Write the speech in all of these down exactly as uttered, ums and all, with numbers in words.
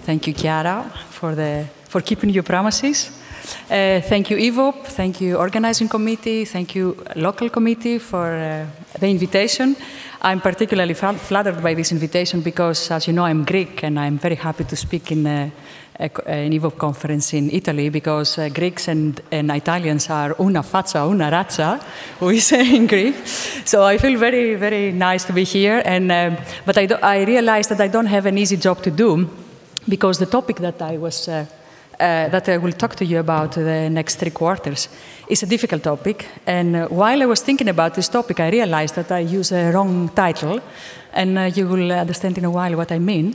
Thank you, Chiara, for, the, for keeping your promises. Uh, thank you, Evop. Thank you, organizing committee. Thank you, local committee, for uh, the invitation. I'm particularly flattered by this invitation because, as you know, I'm Greek, and I'm very happy to speak in uh, a, an Evop conference in Italy, because uh, Greeks and, and Italians are una faccia, una razza, we say in Greek. So I feel very, very nice to be here. And, uh, but I, do, I realized that I don't have an easy job to do, because the topic that I was uh, Uh, that I will talk to you about the next three quarters is a difficult topic. And uh, while I was thinking about this topic, I realized that I used a wrong title, and uh, you will understand in a while what I mean.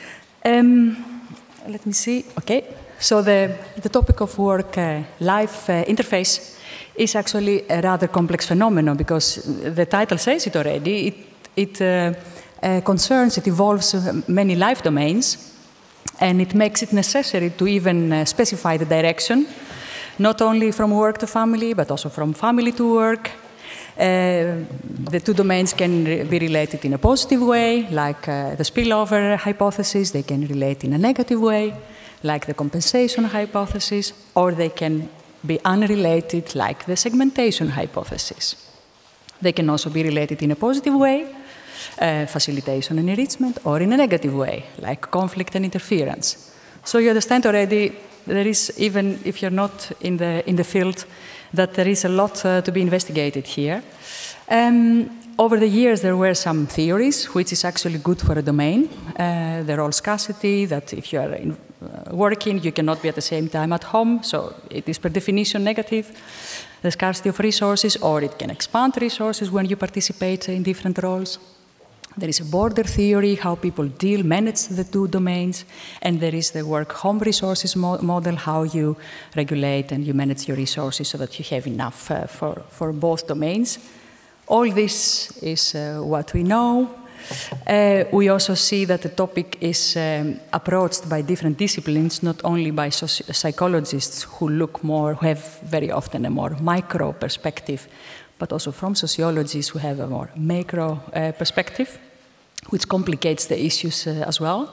Um, let me see. Okay. So the, the topic of work-life uh, uh, interface is actually a rather complex phenomenon, because the title says it already. It, it uh, uh, concerns, it involves many life domains. And it makes it necessary to even uh, specify the direction, not only from work to family, but also from family to work. Uh, the two domains can re be related in a positive way, like uh, the spillover hypothesis. They can relate in a negative way, like the compensation hypothesis, or they can be unrelated, like the segmentation hypothesis. They can also be related in a positive way, Uh, facilitation and enrichment, or in a negative way, like conflict and interference. So you understand already, there is, even if you're not in the, in the field, that there is a lot uh, to be investigated here. Um, over the years, there were some theories, which is actually good for a domain. Uh, the role scarcity, that if you are in, uh, working, you cannot be at the same time at home, so it is per definition negative. The scarcity of resources, or it can expand resources when you participate in different roles. There is a border theory, how people deal, manage the two domains, and there is the work-home resources mo model, how you regulate and you manage your resources so that you have enough uh, for, for both domains. All this is uh, what we know. Uh, we also see that the topic is um, approached by different disciplines, not only by psychologists who look more, who have very often a more micro perspective, but also from sociologists who have a more macro uh, perspective, which complicates the issues uh, as well.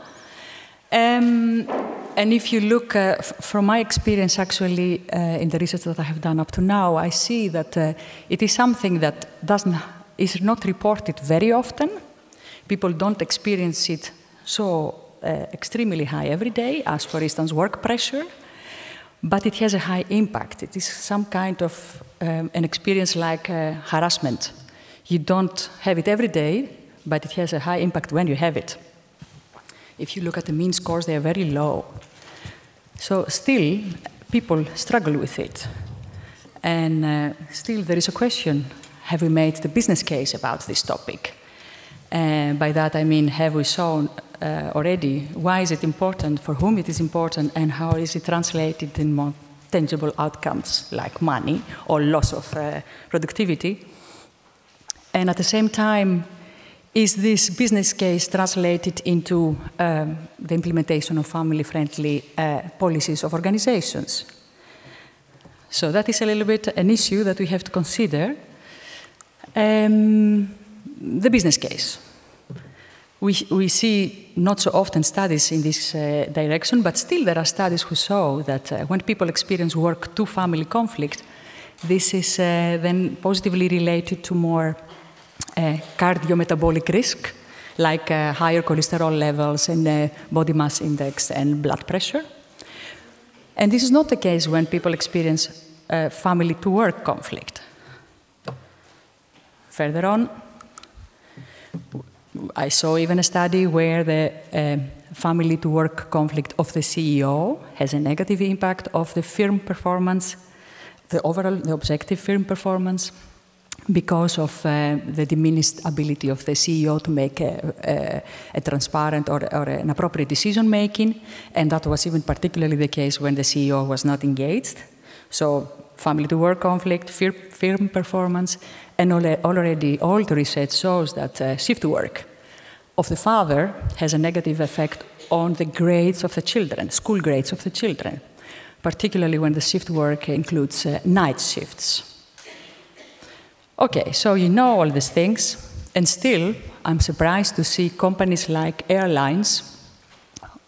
Um, and if you look, uh, from my experience actually uh, in the research that I have done up to now, I see that uh, it is something that doesn't, is not reported very often. People don't experience it so uh, extremely high every day, as for instance work pressure, but it has a high impact. It is some kind of um, an experience like uh, harassment. You don't have it every day, but it has a high impact when you have it. If you look at the mean scores, they are very low. So still, people struggle with it. And uh, still there is a question, have we made the business case about this topic? And by that I mean, have we shown uh, already why is it important, for whom it is important, and how is it translated in more tangible outcomes like money or loss of uh, productivity? And at the same time, is this business case translated into um, the implementation of family-friendly uh, policies of organizations? So that is a little bit an issue that we have to consider. Um, the business case. We, we see not so often studies in this uh, direction, but still there are studies who show that uh, when people experience work-to-family conflict, this is uh, then positively related to more uh, cardiometabolic risk, like uh, higher cholesterol levels and uh, body mass index and blood pressure. And this is not the case when people experience uh, family-to-work conflict. Further on, I saw even a study where the uh, family-to-work conflict of the C E O has a negative impact of the firm performance, the overall, the objective firm performance, because of uh, the diminished ability of the C E O to make a, a, a transparent or, or an appropriate decision-making, and that was even particularly the case when the C E O was not engaged. So family-to-work conflict, fir firm performance, and already all the research shows that uh, shift work of the father has a negative effect on the grades of the children, school grades of the children, particularly when the shift work includes uh, night shifts. Okay, so you know all these things, and still I'm surprised to see companies like airlines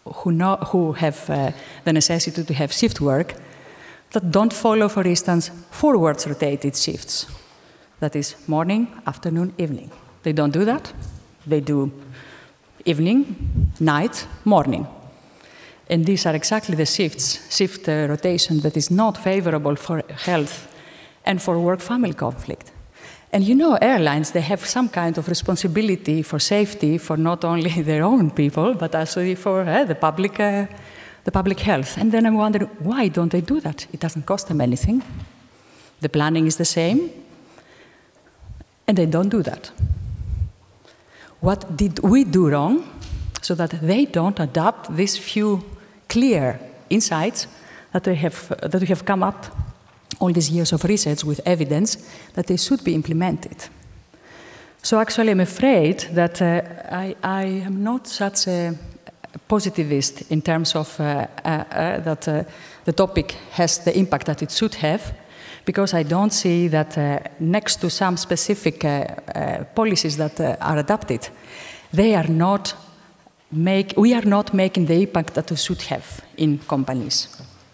who, know, who have uh, the necessity to have shift work that don't follow, for instance, forwards rotated shifts. That is morning, afternoon, evening. They don't do that. They do evening, night, morning. And these are exactly the shifts, shift uh, rotation that is not favorable for health and for work-family conflict. And you know, airlines, they have some kind of responsibility for safety for not only their own people, but also for uh, the, public, uh, the public health. And then I wonder, why don't they do that? It doesn't cost them anything. The planning is the same, and they don't do that. What did we do wrong so that they don't adopt these few clear insights that we have, that we have come up all these years of research with evidence that they should be implemented? So actually I'm afraid that uh, I, I am not such a positivist in terms of uh, uh, uh, that uh, the topic has the impact that it should have, because I don't see that uh, next to some specific uh, uh, policies that uh, are adopted, they are not make, we are not making the impact that we should have in companies.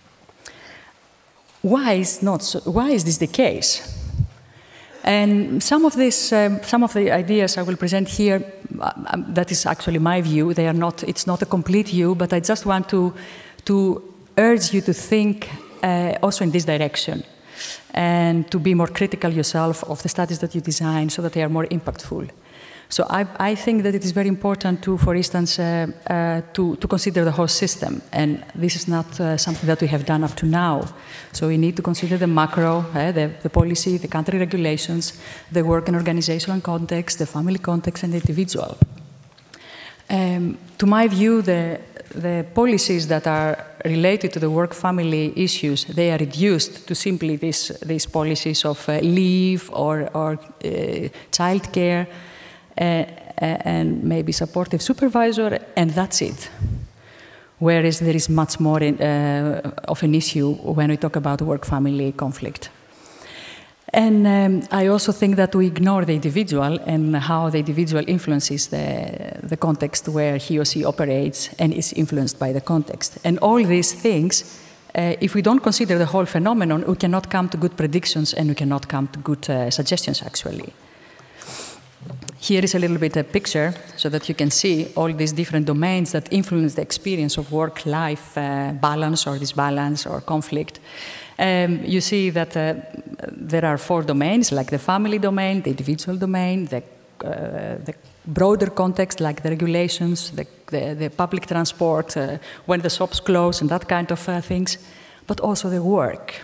Why is, not so, why is this the case? And some of, this, um, some of the ideas I will present here, um, that is actually my view. They are not, it's not a complete view, but I just want to, to urge you to think uh, also in this direction and to be more critical yourself of the studies that you design so that they are more impactful. So I, I think that it is very important to, for instance, uh, uh, to, to consider the whole system. And this is not uh, something that we have done up to now. So we need to consider the macro, uh, the, the policy, the country regulations, the work and organizational context, the family context, and the individual. Um, to my view, the, the policies that are related to the work-family issues, they are reduced to simply this, these policies of uh, leave or, or uh, child care, Uh, and maybe supportive supervisor, and that's it. Whereas there is much more in, uh, of an issue when we talk about work-family conflict. And um, I also think that we ignore the individual and how the individual influences the, the context where he or she operates and is influenced by the context. And all these things, uh, if we don't consider the whole phenomenon, we cannot come to good predictions and we cannot come to good uh, suggestions, actually. Here is a little bit a picture so that you can see all these different domains that influence the experience of work-life uh, balance or disbalance or conflict. Um, you see that uh, there are four domains, like the family domain, the individual domain, the, uh, the broader context, like the regulations, the, the, the public transport, uh, when the shops close and that kind of uh, things, but also the work.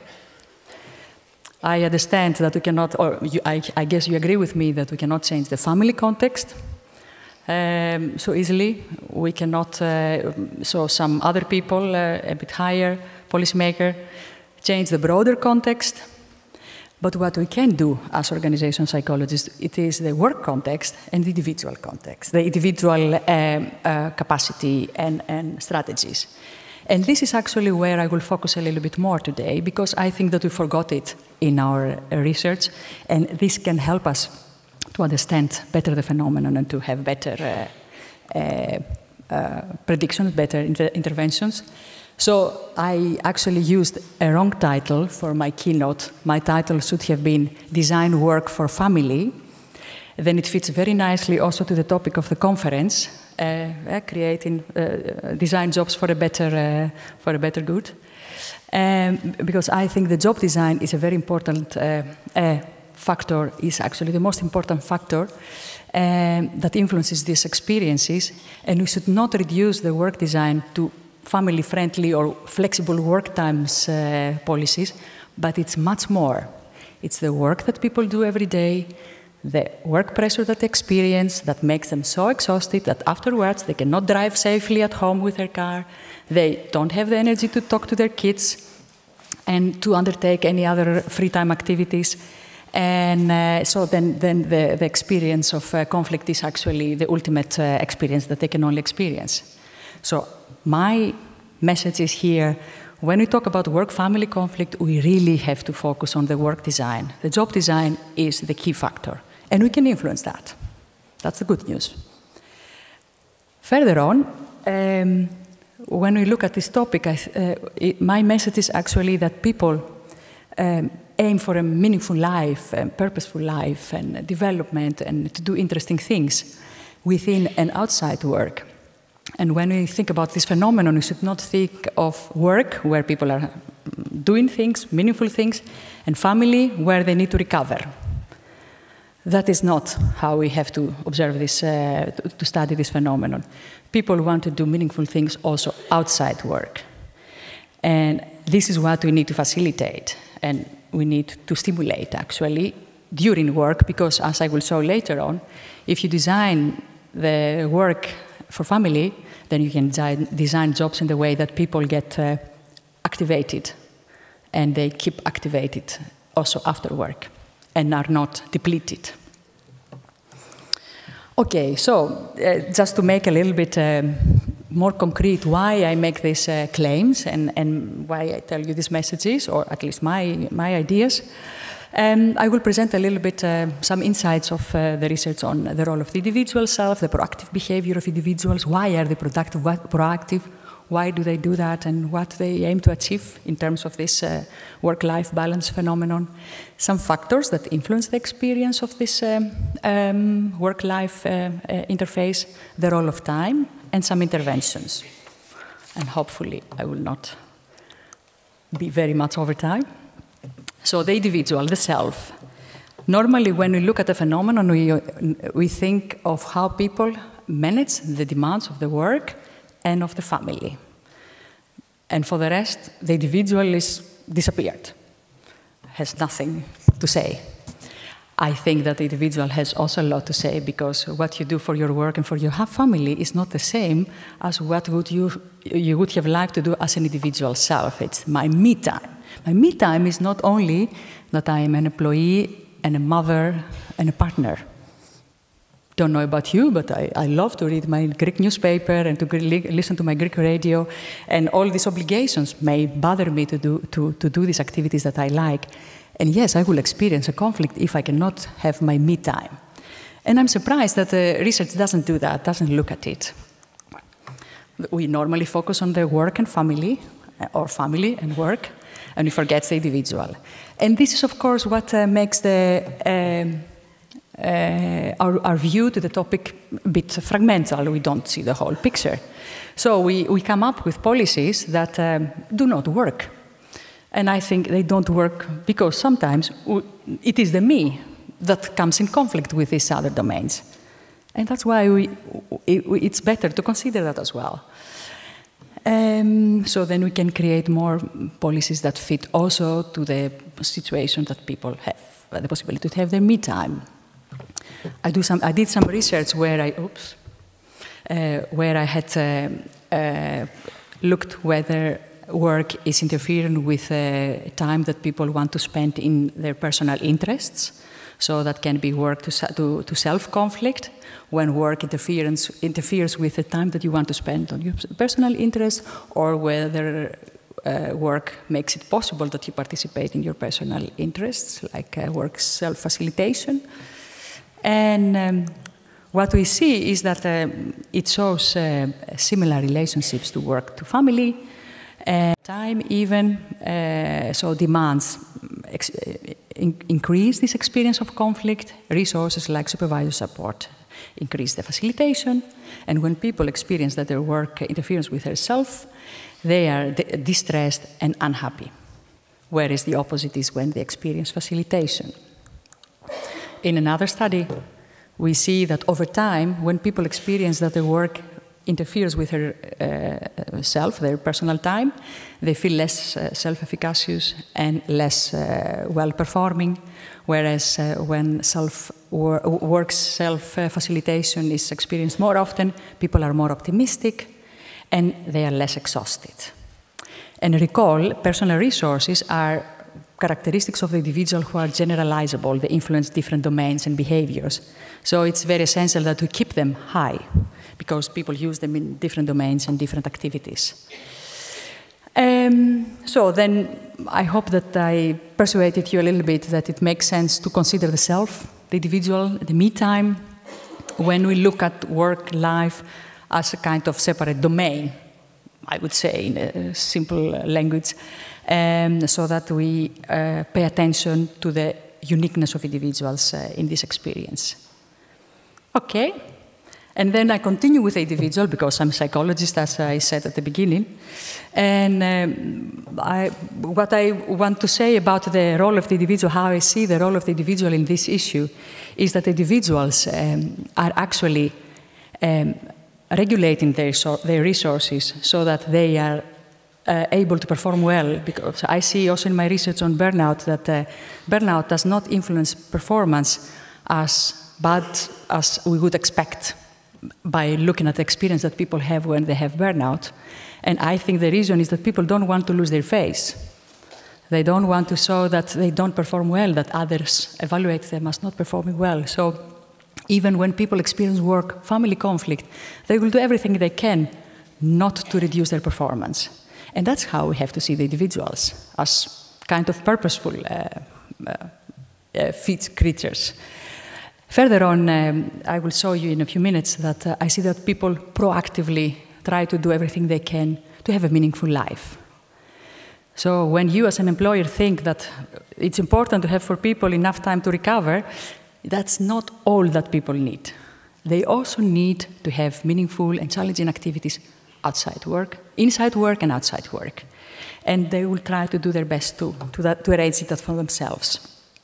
I understand that we cannot, or you, I, I guess you agree with me that we cannot change the family context um, so easily. We cannot, uh, so some other people, uh, a bit higher, policymaker, change the broader context. But what we can do as organization psychologists, it is the work context and the individual context, the individual um, uh, capacity and, and strategies. And this is actually where I will focus a little bit more today, because I think that we forgot it in our research, and this can help us to understand better the phenomenon and to have better uh, uh, uh, predictions, better inter interventions. So I actually used a wrong title for my keynote. My title should have been Design Work for Family. Then it fits very nicely also to the topic of the conference, uh, uh, creating uh, design jobs for a better, uh, for a better good. Um, because I think the job design is a very important uh, uh, factor, is actually the most important factor um, that influences these experiences. And we should not reduce the work design to family-friendly or flexible work times uh, policies, but it's much more. It's the work that people do every day, the work pressure that they experience that makes them so exhausted that afterwards they cannot drive safely at home with their car, they don't have the energy to talk to their kids and to undertake any other free time activities. And uh, so then, then the, the experience of uh, conflict is actually the ultimate uh, experience that they can only experience. So my message is here, when we talk about work-family conflict, we really have to focus on the work design. The job design is the key factor, and we can influence that. That's the good news. Further on, um, when we look at this topic, I, uh, it, my message is actually that people um, aim for a meaningful life, a purposeful life, and development, and to do interesting things within and outside work. And when we think about this phenomenon, we should not think of work, where people are doing things, meaningful things, and family, where they need to recover. That is not how we have to observe this, uh, to study this phenomenon. People want to do meaningful things also outside work. And this is what we need to facilitate, and we need to stimulate, actually, during work, because, as I will show later on, if you design the work for family, then you can design jobs in the way that people get uh, activated, and they keep activated also after work, and are not depleted. Okay, so uh, just to make a little bit um, more concrete why I make these uh, claims and, and why I tell you these messages, or at least my, my ideas, um, I will present a little bit uh, some insights of uh, the research on the role of the individual self, the proactive behavior of individuals, why are they productive, what, proactive, why do they do that, and what they aim to achieve in terms of this uh, work-life balance phenomenon. Some factors that influence the experience of this um, um, work-life uh, uh, interface, the role of time, and some interventions. And hopefully I will not be very much over time. So the individual, the self. Normally when we look at the phenomenon, we, we think of how people manage the demands of the work and of the family. And for the rest, the individual is disappeared, has nothing to say. I think that the individual has also a lot to say, because what you do for your work and for your family is not the same as what would you, you would have liked to do as an individual self. It's my me time. My me time is not only that I am an employee and a mother and a partner. Don't know about you, but I, I love to read my Greek newspaper and to listen to my Greek radio, and all these obligations may bother me to do, to, to do these activities that I like. And yes, I will experience a conflict if I cannot have my me time. And I'm surprised that the research doesn't do that, doesn't look at it. We normally focus on the work and family, or family and work, and we forget the individual. And this is, of course, what uh, makes the, um, uh, our, our view to the topic a bit fragmental. We don't see the whole picture. So we, we come up with policies that um, do not work. And I think they don't work because sometimes it is the me that comes in conflict with these other domains. And that's why we, it, it's better to consider that as well. Um, so then we can create more policies that fit also to the situation that people have, the possibility to have their me time. I, do some, I did some research where I, oops, uh, where I had uh, uh, looked whether work is interfering with uh, time that people want to spend in their personal interests. So that can be work to, to, to self-conflict, when work interference, interferes with the time that you want to spend on your personal interests, or whether uh, work makes it possible that you participate in your personal interests, like uh, work self-facilitation. And um, what we see is that uh, it shows uh, similar relationships to work to family, Uh, time even, uh, so demands ex in increase this experience of conflict. Resources like supervisor support increase the facilitation. And when people experience that their work interferes with their self, they are distressed and unhappy. Whereas the opposite is when they experience facilitation. In another study, we see that over time, when people experience that their work interferes with their uh, self, their personal time, they feel less uh, self-efficacious and less uh, well-performing, whereas uh, when self wor work self-facilitation is experienced more often, people are more optimistic and they are less exhausted. And recall, personal resources are characteristics of the individual who are generalizable. They influence different domains and behaviors. So it's very essential that we keep them high, because people use them in different domains and different activities. Um, so then I hope that I persuaded you a little bit that it makes sense to consider the self, the individual, the me time, when we look at work life as a kind of separate domain, I would say in a simple language, um, so that we uh, pay attention to the uniqueness of individuals uh, in this experience. Okay, and then I continue with the individual because I'm a psychologist, as I said at the beginning. And um, I, what I want to say about the role of the individual, how I see the role of the individual in this issue, is that individuals um, are actually um, regulating their, so their resources so that they are uh, able to perform well. Because I see also in my research on burnout that uh, burnout does not influence performance as bad as we would expect by looking at the experience that people have when they have burnout. And I think the reason is that people don't want to lose their face. They don't want to show that they don't perform well, that others evaluate them as not performing well. So even when people experience work, family conflict, they will do everything they can not to reduce their performance. And that's how we have to see the individuals, as kind of purposeful uh, uh, uh, fit creatures. Further on, um, I will show you in a few minutes that uh, I see that people proactively try to do everything they can to have a meaningful life. So when you as an employer think that it's important to have for people enough time to recover, that's not all that people need. They also need to have meaningful and challenging activities outside work, inside work and outside work. And they will try to do their best to, to, that, to arrange it for themselves.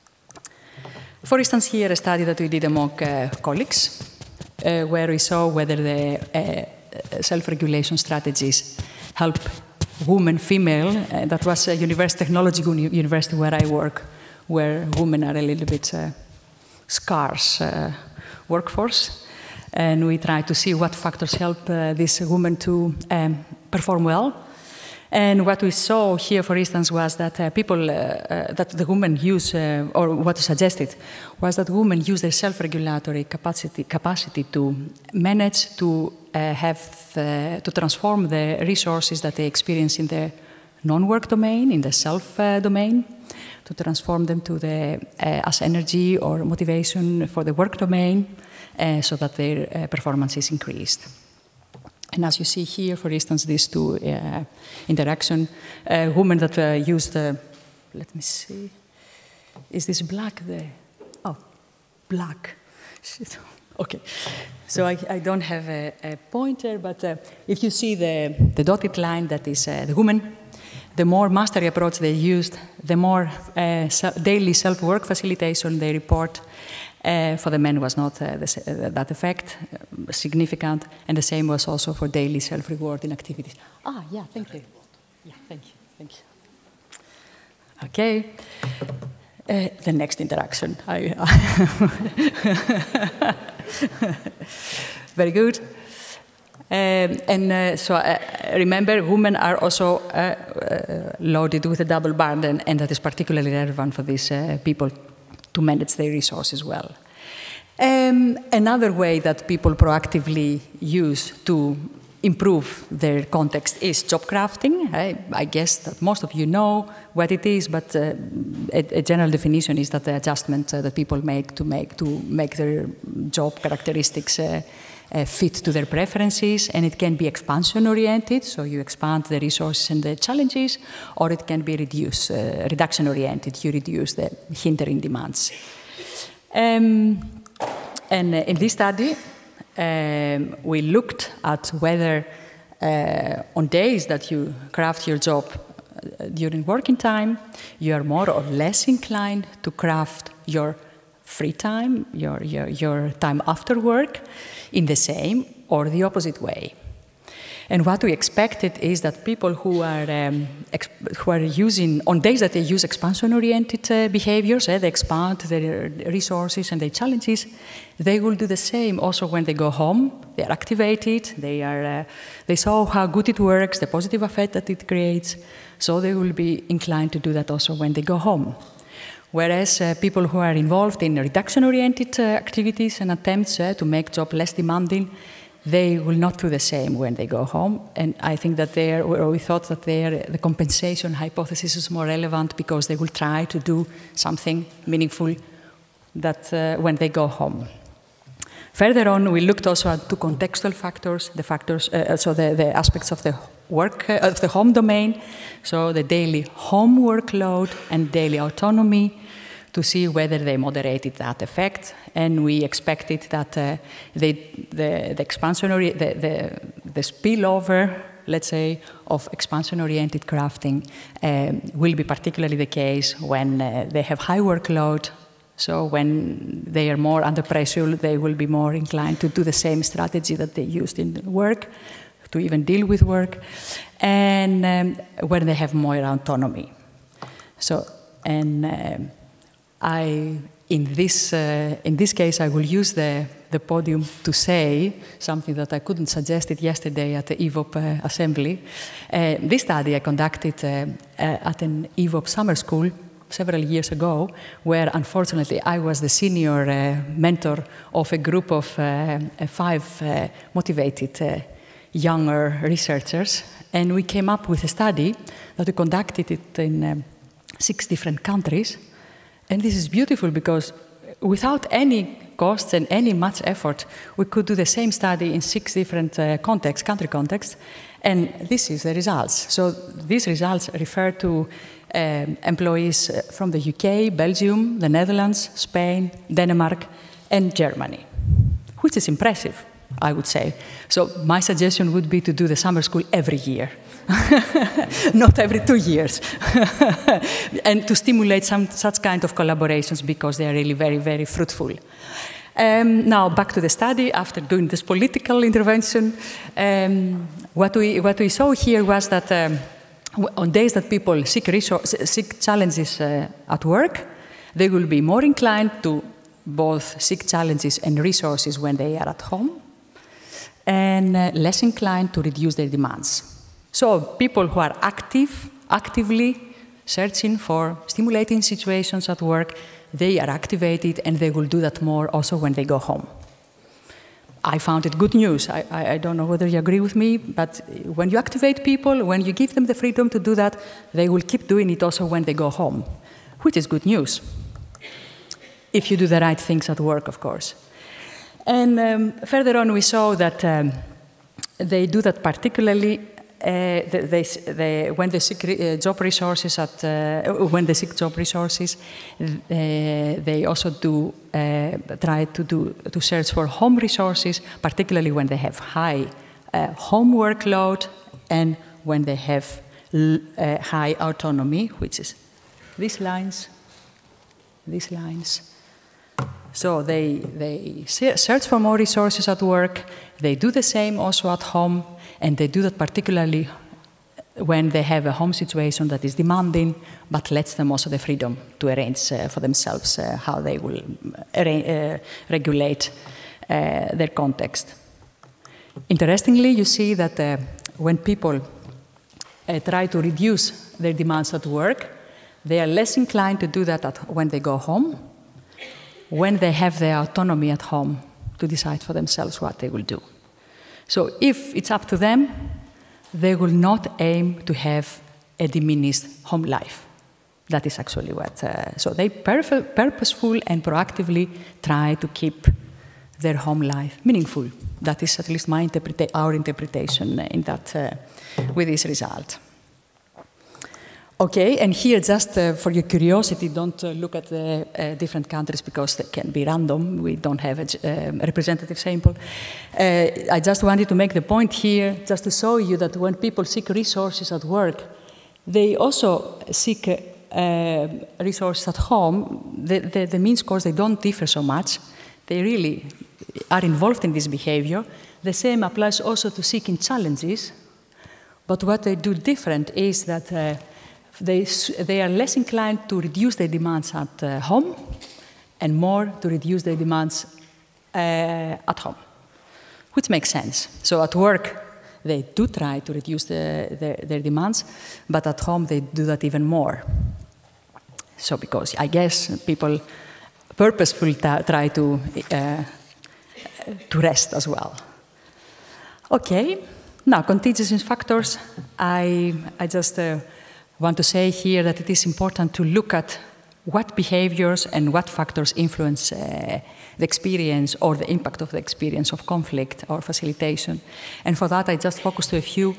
For instance, here a study that we did among uh, colleagues, uh, where we saw whether the uh, self-regulation strategies help women, female, uh, that was a university, technology university where I work, where women are a little bit uh, scarce uh, workforce. And we tried to see what factors help uh, these women to um, perform well. And what we saw here, for instance, was that uh, people, uh, uh, that the women use, uh, or what was suggested, was that women use their self-regulatory capacity, capacity to manage to uh, have, the, to transform the resources that they experience in the non-work domain, in the self uh, domain, to transform them to the, uh, as energy or motivation for the work domain, uh, so that their uh, performance is increased. And as you see here, for instance, these two uh, interaction, uh, women that uh, use the, let me see, is this black there? Oh, black. Okay, so I, I don't have a, a pointer, but uh, if you see the, the dotted line, that is uh, the women, the more mastery approach they used, the more uh, daily self-work facilitation they report. Uh, for the men was not uh, the, uh, that effect uh, significant, and the same was also for daily self-rewarding activities. Ah, yeah, thank you. Yeah, thank you, thank you. Okay, uh, the next interaction. I, Very good. Um, and uh, so uh, remember, women are also uh, uh, loaded with a double burden, and that is particularly relevant for these uh, people to manage their resources well. Um, another way that people proactively use to improve their context is job crafting. I, I guess that most of you know what it is, but uh, a, a general definition is that the adjustment uh, that people make to make to make their job characteristics uh, uh, fit to their preferences, and it can be expansion-oriented, so you expand the resources and the challenges, or it can be reduce, uh, reduction-oriented, you reduce the hindering demands. Um, and uh, in this study, um, we looked at whether uh, on days that you craft your job uh, during working time, you are more or less inclined to craft your free time, your, your, your time after work, in the same or the opposite way. And what we expected is that people who are, um, who are using, on days that they use expansion-oriented uh, behaviors, eh, they expand their resources and their challenges, they will do the same also when they go home. They are activated, they, are, uh, they saw how good it works, the positive effect that it creates, so they will be inclined to do that also when they go home. Whereas uh, people who are involved in reduction-oriented uh, activities and attempts uh, to make job less demanding, they will not do the same when they go home. And I think that there, or we thought that there, the compensation hypothesis is more relevant because they will try to do something meaningful that uh, when they go home. Further on, we looked also at two contextual factors, the factors, uh, so the, the aspects of the work, uh, of the home domain, so the daily home workload and daily autonomy, to see whether they moderated that effect. And we expected that uh, they, the, the expansionary, the, the, the spillover, let's say, of expansion-oriented crafting um, will be particularly the case when uh, they have high workload. So when they are more under pressure, they will be more inclined to do the same strategy that they used in work, to even deal with work, and um, when they have more autonomy. So, and um, I, in this, uh, in this case, I will use the, the podium to say something that I couldn't suggest it yesterday at the E V O P uh, assembly. Uh, this study I conducted uh, uh, at an E V O P summer school several years ago, where unfortunately I was the senior uh, mentor of a group of uh, five uh, motivated uh, younger researchers, and we came up with a study that we conducted it in um, six different countries. And this is beautiful because without any costs and any much effort, we could do the same study in six different uh, contexts, country contexts, and this is the results. So these results refer to um, employees from the U K, Belgium, the Netherlands, Spain, Denmark, and Germany, which is impressive, I would say. So my suggestion would be to do the summer school every year. Not every two years, and to stimulate some such kind of collaborations because they are really very, very fruitful. Um, now, back to the study, after doing this political intervention, um, what, we, what we saw here was that um, on days that people seek, resource, seek challenges uh, at work, they will be more inclined to both seek challenges and resources when they are at home, and uh, less inclined to reduce their demands. So people who are active, actively searching for stimulating situations at work, they are activated and they will do that more also when they go home. I found it good news. I, I, I don't know whether you agree with me, but when you activate people, when you give them the freedom to do that, they will keep doing it also when they go home, which is good news. If you do the right things at work, of course. And um, further on, we saw that um, they do that particularly Uh, they, they, when they seek uh, job resources at uh, when they seek job resources, uh, they also do uh, try to do to search for home resources, particularly when they have high uh, home workload and when they have l uh, high autonomy, which is these lines, these lines. So they they search for more resources at work. They do the same also at home. And they do that particularly when they have a home situation that is demanding, but lets them also the freedom to arrange uh, for themselves uh, how they will uh, regulate uh, their context. Interestingly, you see that uh, when people uh, try to reduce their demands at work, they are less inclined to do that at, when they go home, when they have their autonomy at home to decide for themselves what they will do. So if it's up to them, they will not aim to have a diminished home life. That is actually what... Uh, so they purposeful and proactively try to keep their home life meaningful. That is at least my interpreta our interpretation in that, uh, with this result. Okay, and here, just uh, for your curiosity, don't uh, look at the uh, different countries because they can be random. We don't have a uh, representative sample. Uh, I just wanted to make the point here, just to show you that when people seek resources at work, they also seek uh, uh, resources at home. The, the, the means, of course, they don't differ so much. They really are involved in this behavior. The same applies also to seeking challenges. But what they do different is that uh, They, they are less inclined to reduce their demands at uh, home and more to reduce their demands uh, at home, which makes sense. So at work, they do try to reduce the, the, their demands, but at home, they do that even more. So because I guess people purposefully try to, uh, to rest as well. Okay, now contingency factors. I, I just... Uh, I want to say here that it is important to look at what behaviors and what factors influence uh, the experience or the impact of the experience of conflict or facilitation. And for that, I just focused to a few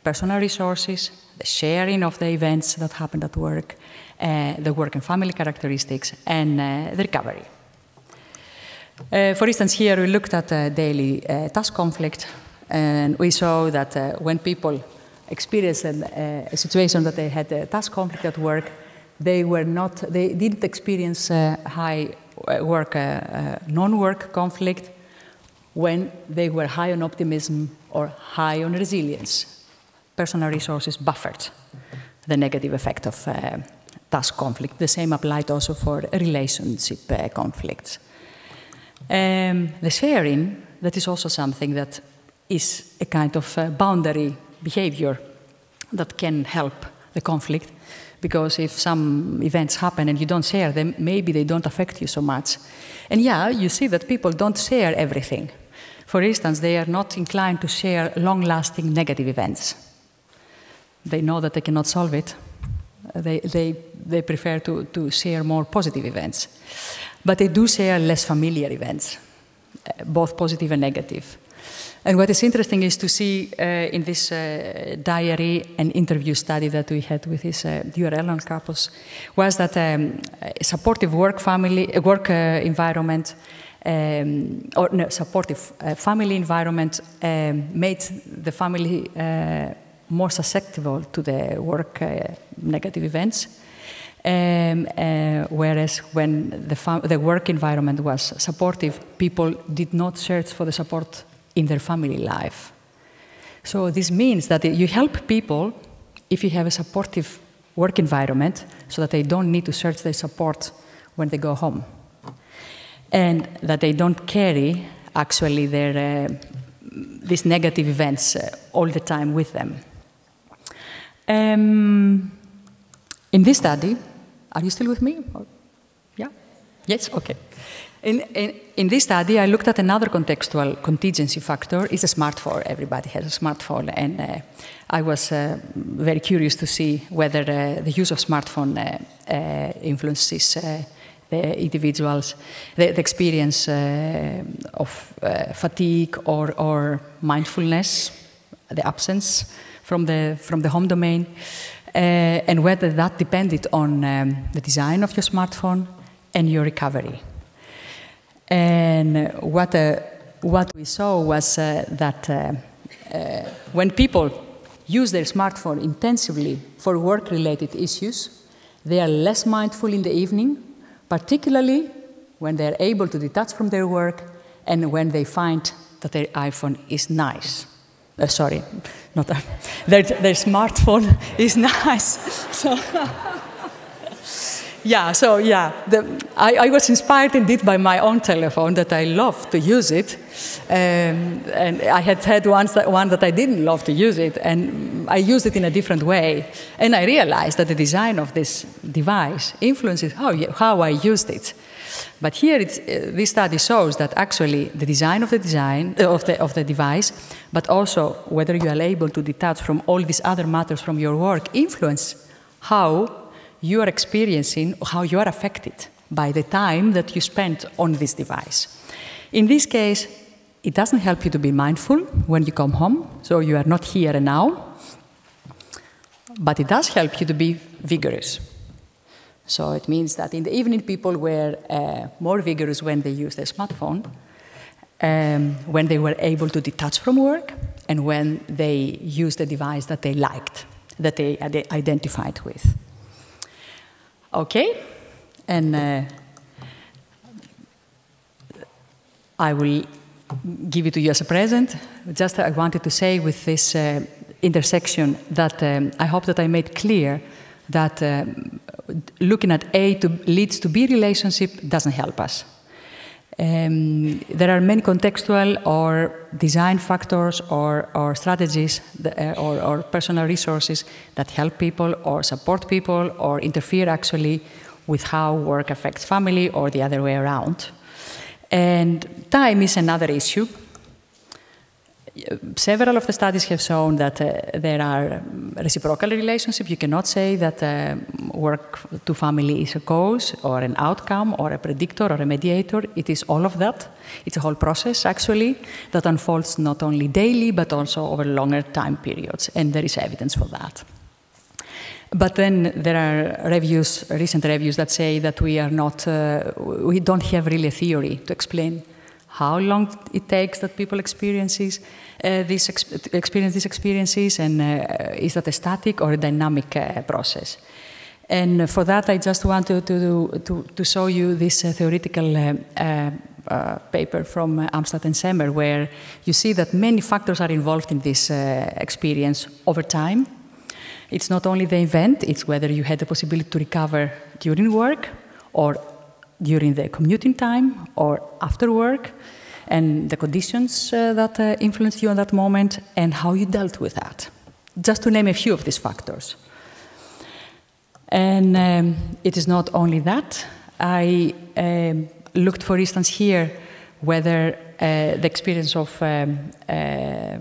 personal resources, the sharing of the events that happened at work, uh, the work and family characteristics, and uh, the recovery. Uh, for instance, here we looked at uh, daily uh, task conflict, and we saw that uh, when people experienced an, uh, a situation that they had a task conflict at work, they were not, they didn't experience uh, high work, uh, uh, non-work conflict when they were high on optimism or high on resilience. Personal resources buffered the negative effect of uh, task conflict. The same applied also for relationship uh, conflicts. Um, the sharing, that is also something that is a kind of uh, boundary behavior that can help the conflict, because if some events happen and you don't share them, maybe they don't affect you so much. And yeah, you see that people don't share everything. For instance, they are not inclined to share long-lasting negative events. They know that they cannot solve it. They, they, they prefer to, to share more positive events. But they do share less familiar events, both positive and negative. And what is interesting is to see uh, in this uh, diary and interview study that we had with this uh, U R L on campus was that um, a supportive work family uh, work uh, environment um, or no, supportive uh, family environment um, made the family uh, more susceptible to the work uh, negative events. Um, uh, whereas when the, the work environment was supportive, people did not search for the support in their family life. So this means that you help people if you have a supportive work environment so that they don't need to search their support when they go home. And that they don't carry actually their, uh, these negative events uh, all the time with them. Um, in this study, are you still with me? Or, yeah? Yes? Okay. In, in, in this study, I looked at another contextual contingency factor. It's a smartphone. Everybody has a smartphone. And uh, I was uh, very curious to see whether uh, the use of smartphone uh, uh, influences uh, the individuals, the, the experience uh, of uh, fatigue or, or mindfulness, the absence from the, from the home domain, uh, and whether that depended on um, the design of your smartphone and your recovery. And what, uh, what we saw was uh, that uh, uh, when people use their smartphone intensively for work-related issues, they are less mindful in the evening, particularly when they are able to detach from their work and when they find that their iPhone is nice. Uh, sorry, not that. Their, their smartphone is nice. So Yeah, so yeah, the, I, I was inspired indeed by my own telephone that I love to use it. Um, and I had had once that, one that I didn't love to use it, and I used it in a different way. And I realized that the design of this device influences how, how I used it. But here, it's, uh, this study shows that actually the design of the design uh, of the of the device, but also whether you are able to detach from all these other matters from your work, influence how you are experiencing, how you are affected by the time that you spend on this device. In this case, it doesn't help you to be mindful when you come home, so you are not here and now, but it does help you to be vigorous. So it means that in the evening, people were uh, more vigorous when they used their smartphone, um, when they were able to detach from work, and when they used a device that they liked, that they identified with. Okay, and uh, I will give it to you as a present. Just I wanted to say with this uh, intersection that um, I hope that I made clear that um, looking at A to leads to B relationship doesn't help us. Um, there are many contextual or design factors or, or strategies that, uh, or, or personal resources that help people or support people or interfere actually with how work affects family or the other way around. And time is another issue. several of the studies have shown that uh, there are reciprocal relationships. You cannot say that uh, work to family is a cause or an outcome or a predictor or a mediator. It is all of that. It's a whole process, actually, that unfolds not only daily, but also over longer time periods, and there is evidence for that. But then there are reviews, recent reviews that say that we are not, uh, we don't have really a theory to explain how long it takes that people experiences, uh, this ex experience these experiences, and uh, is that a static or a dynamic uh, process? And for that, I just want to, to, to, to show you this uh, theoretical uh, uh, uh, paper from uh, Amstad and Semmer, where you see that many factors are involved in this uh, experience over time. It's not only the event, it's whether you had the possibility to recover during work or during the commuting time or after work, and the conditions uh, that uh, influenced you in that moment and how you dealt with that. Just to name a few of these factors. And um, it is not only that. I um, looked, for instance, here whether uh, the experience of um, uh,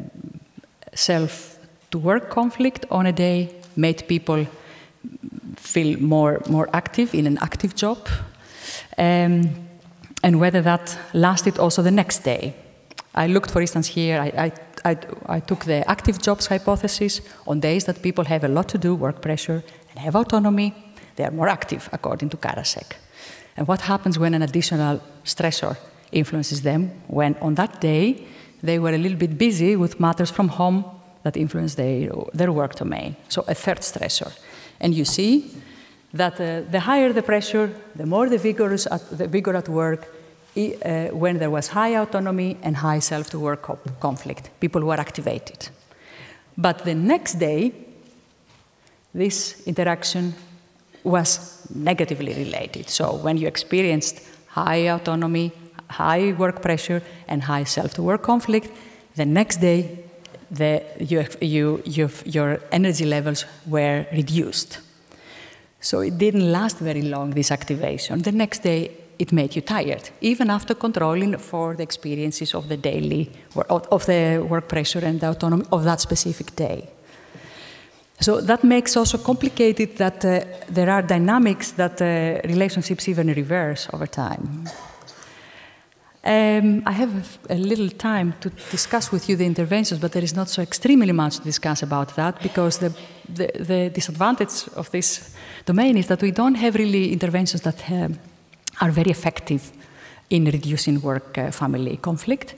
self-to-work conflict on a day made people feel more, more active in an active job, um, and whether that lasted also the next day. I looked, for instance, here, I, I, I, I took the active jobs hypothesis on days that people have a lot to do, work pressure, and have autonomy. They are more active, according to Karasek. And what happens when an additional stressor influences them, when on that day they were a little bit busy with matters from home that influence their, their work domain. So a third stressor. And you see that uh, the higher the pressure, the more the, vigorous at, the vigor at work, uh, when there was high autonomy and high self-to-work co conflict. People were activated. But the next day, this interaction was negatively related. So when you experienced high autonomy, high work pressure, and high self-to-work conflict, the next day, the, you, you, your energy levels were reduced. So it didn't last very long, this activation. The next day, it made you tired, even after controlling for the experiences of the daily, of the work pressure and the autonomy of that specific day. So that makes also complicated that uh, there are dynamics that uh, relationships even reverse over time. Um, I have a little time to discuss with you the interventions, but there is not so extremely much to discuss about that, because the, the, the disadvantage of this domain is that we don't have really interventions that um, are very effective in reducing work-family uh, conflict.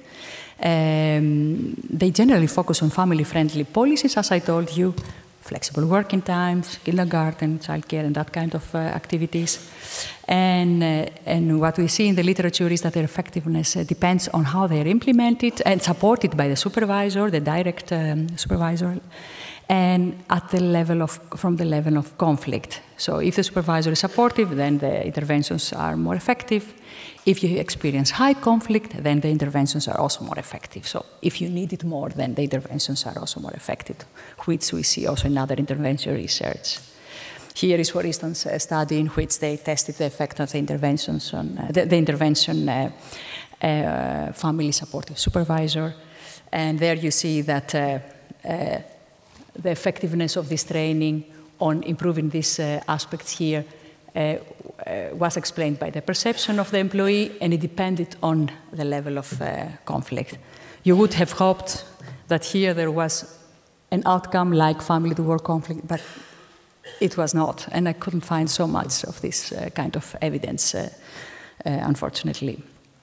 Um, they generally focus on family-friendly policies, as I told you, flexible working times, kindergarten, childcare, and that kind of uh, activities. And, uh, and what we see in the literature is that their effectiveness uh, depends on how they are implemented and supported by the supervisor, the direct um, supervisor, and at the level of, from the level of conflict. So if the supervisor is supportive, then the interventions are more effective. If you experience high conflict, then the interventions are also more effective. So if you need it more, then the interventions are also more effective, which we see also in other intervention research. Here is, for instance, a study in which they tested the effect of the interventions on uh, the, the intervention uh, uh, family supportive supervisor. And there you see that uh, uh, the effectiveness of this training on improving these uh, aspects here uh, uh, was explained by the perception of the employee, and it depended on the level of uh, conflict. You would have hoped that here there was an outcome like family-to-work conflict, but it was not, and I couldn't find so much of this uh, kind of evidence, uh, uh, unfortunately.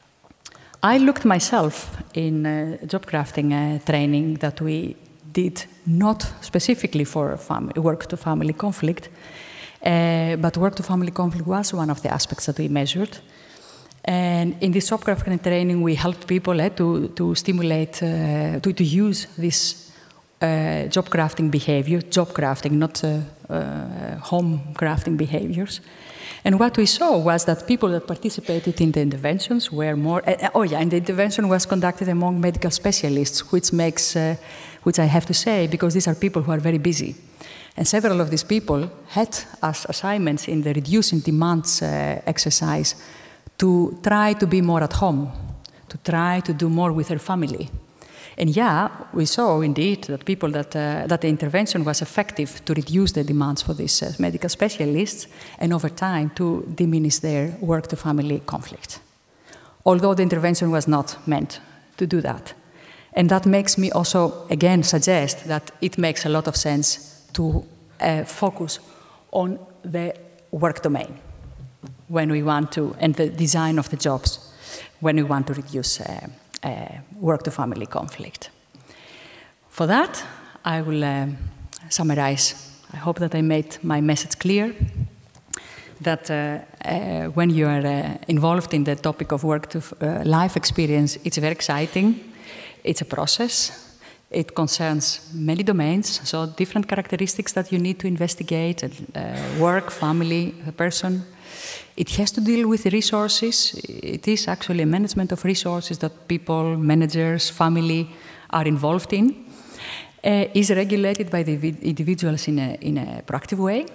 I looked myself in uh, job crafting uh, training that we did not specifically for work-to-family conflict, uh, but work-to-family conflict was one of the aspects that we measured. And in this job crafting training, we helped people uh, to, to stimulate, uh, to, to use this uh, job crafting behavior, job crafting, not uh, uh, home crafting behaviors. And what we saw was that people that participated in the interventions were more, uh, oh yeah, and the intervention was conducted among medical specialists, which makes, uh, which I have to say, because these are people who are very busy. And several of these people had as assignments in the reducing demands uh, exercise to try to be more at home, to try to do more with their family. And yeah, we saw indeed that people that, uh, that the intervention was effective to reduce the demands for these uh, medical specialists and over time to diminish their work-to-family conflict. Although the intervention was not meant to do that. And that makes me also, again, suggest that it makes a lot of sense to uh, focus on the work domain when we want to, and the design of the jobs when we want to reduce uh, uh, work-to-family conflict. For that, I will uh, summarize. I hope that I made my message clear, that uh, uh, when you are uh, involved in the topic of work-to-life experience, it's very exciting. It's a process. It concerns many domains, so different characteristics that you need to investigate, uh, work, family, the person. It has to deal with resources. It is actually a management of resources that people, managers, family are involved in. Uh, is regulated by the individuals in a, in a proactive way.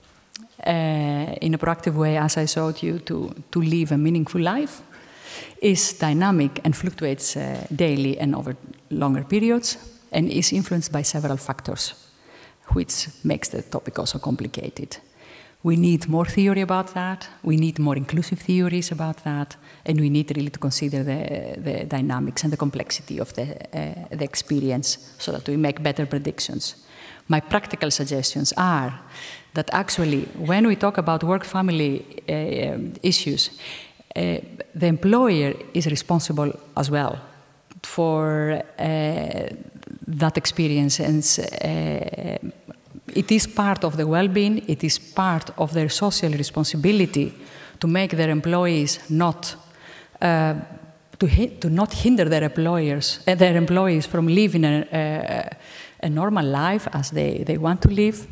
Uh, in a proactive way, as I showed you, to, to live a meaningful life. Is dynamic and fluctuates uh, daily and over longer periods, and is influenced by several factors, which makes the topic also complicated. We need more theory about that, we need more inclusive theories about that, and we need really to consider the, the dynamics and the complexity of the, uh, the experience so that we make better predictions. My practical suggestions are that actually, when we talk about work-family uh, issues, Uh, the employer is responsible as well for uh, that experience, and uh, it is part of the well-being, it is part of their social responsibility to make their employees not, uh, to, to not hinder their employers, uh, their employees from living a, a, a normal life as they, they want to live.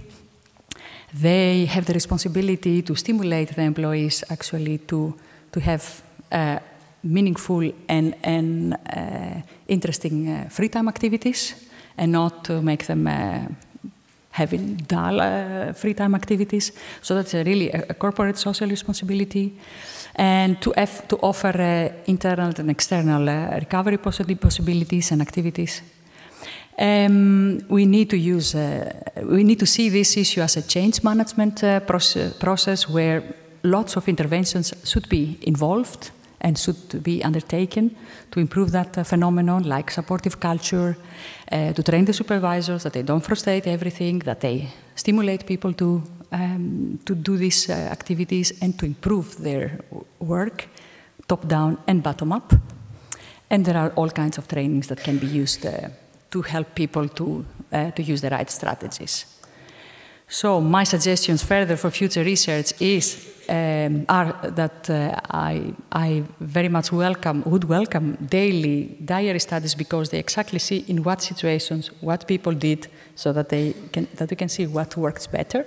They have the responsibility to stimulate the employees actually to to have uh, meaningful and, and uh, interesting uh, free time activities, and not to make them uh, having dull uh, free time activities. So that's a really a, a corporate social responsibility. And to, have, to offer uh, internal and external uh, recovery possibilities and activities. Um, we need to use, uh, we need to see this issue as a change management uh, process, process where lots of interventions should be involved and should be undertaken to improve that uh, phenomenon, like supportive culture, uh, to train the supervisors that they don't frustrate everything, that they stimulate people to, um, to do these uh, activities and to improve their work, top-down and bottom-up. And there are all kinds of trainings that can be used uh, to help people to, uh, to use the right strategies. So my suggestions further for future research is um, are that uh, I, I very much welcome, would welcome daily diary studies, because they exactly see in what situations what people did, so that they can that we can see what works better.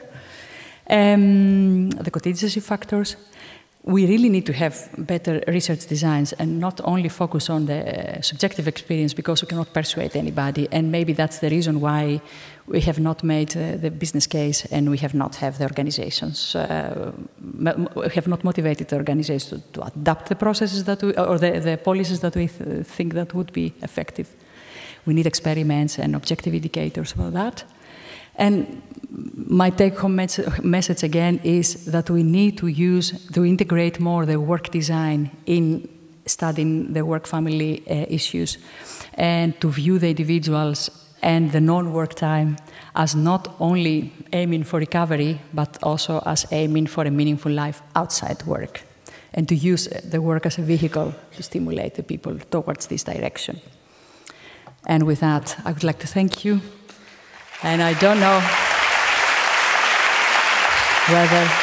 Um, the contingency factors. We really need to have better research designs and not only focus on the subjective experience, because we cannot persuade anybody. And maybe that's the reason why we have not made uh, the business case, and we have not have the organizations, uh, we have not motivated the organizations to, to adapt the processes that we, or the, the policies that we th think that would be effective. We need experiments and objective indicators for that. And my take-home message again is that we need to use, to integrate more the work design in studying the work-family uh, issues, and to view the individuals and the non-work time as not only aiming for recovery, but also as aiming for a meaningful life outside work, and to use the work as a vehicle to stimulate the people towards this direction. And with that, I would like to thank you. And I don't know whether